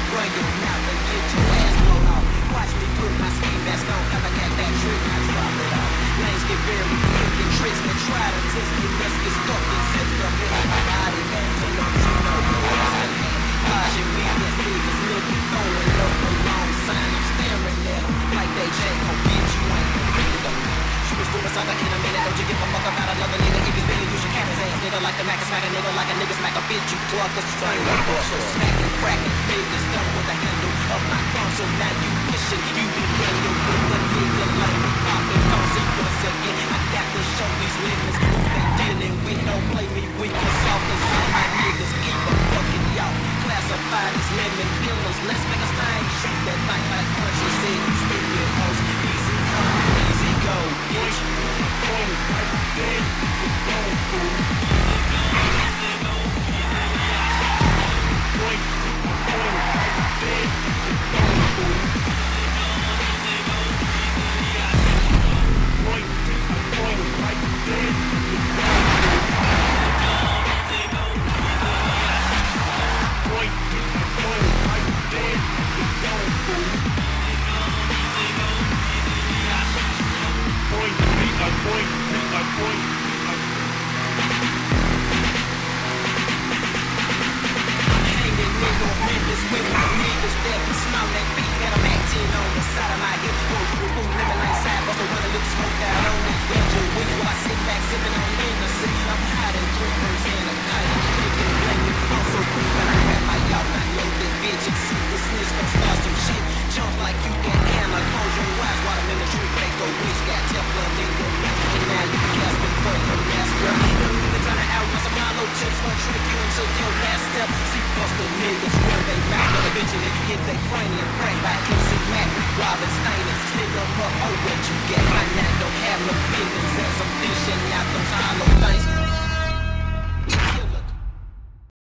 run your mouth and get your ass blown off. Watch me put my ski mask on, come and get that trick, I drop it off. Lanes get very quick and tricks and try to test me, let's get stuck and set up in my body. Man, so don't you know what's happening? Watching me, this niggas looking, throwing up a long sign. I'm staring at them like they Jake gon' get you ain't gon' get them. Shoot for a sucker in a minute, don't you give a fuck about another nigga. If he's really, you should carry his ass, nigga, like the Mac smack a nigga, like a nigga smack a bitch. You plug a string, so smacking, cracking, niggas done with the handle of my thumb. So now you wishing you be in your with a nigga like me popping. Don't see once again, I got to show these limits who they dealing with. Don't play me weak, cause all my niggas keep a fucking y'all. Classify these lemon dealers, let's make a thing. Shoot that thing like Punch said, stupid hoes. Easy come, easy go, bitch. Boom, right there, go, fool. Easy go, boy, boom, right there, go, fool. Boy, boom, right there, go, boy, boom, right there, go, fool. Boy, boy, boy. Hanging in no Memphis with my niggas that be small that beat that I'm acting on the side of my hip. Boom, living like side bustle with a little smoke out on that bench. When you I sit back sipping on Hennessy, I'm hiding 3 birds in a kite. Thinking blame I'm so cool when I rap my y'all not know that bitch. And see the snitch gon' start some shit. Jump like you got hammer, close your eyes while I'm in the tree. Make a wish, got Teflon in your mouth. And now you gasping for your last girl. Don't even try to outrun some hollow chips, gon' trick you into your last step. See buster niggas run they mouth, but eventually get they funny and prank by MC Mac, Robin Steiner. Stick 'em up over